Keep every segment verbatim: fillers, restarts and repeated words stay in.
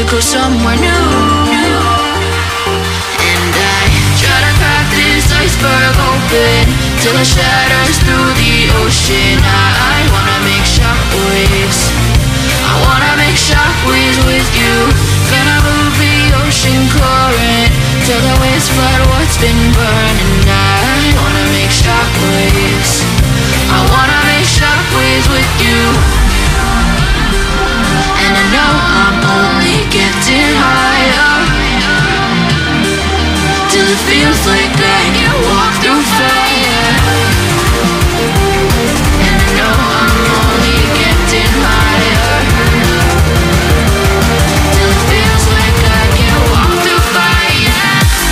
to go somewhere new. And I try to crack this iceberg open till it shatters through the ocean. I, I wanna make shockwaves, I wanna make shockwaves with you. Gonna move the ocean current till the waves flood what's been burning. I wanna make shockwaves, I wanna make shockwaves with you. And I know I'm only getting higher till it feels like I can walk through fire. And I know I'm only getting higher till it feels like I can walk through fire.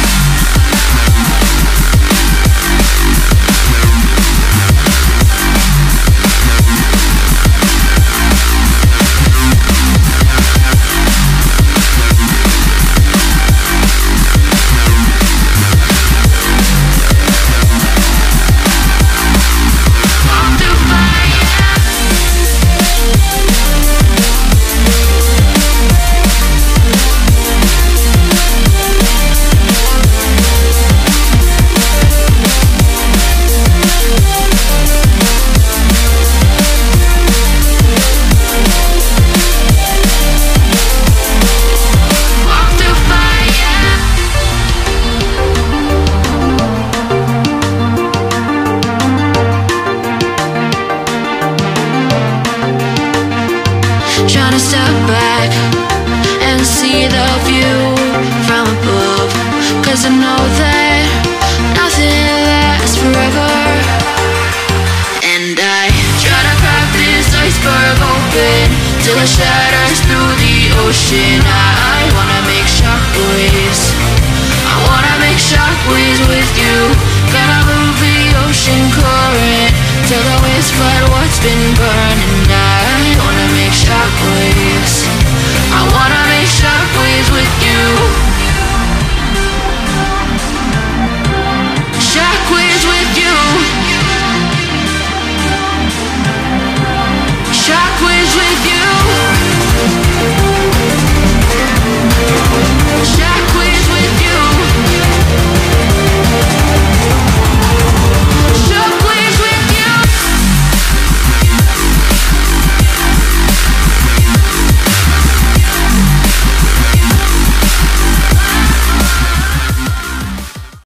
Trying to step back and see the view from above, 'cause I know that nothing lasts forever. And I try to crack this iceberg open till it shatters through the ocean. I, I wanna make shockwaves, I wanna make shockwaves with you. Gonna move the ocean current till the waves flood what's been burned.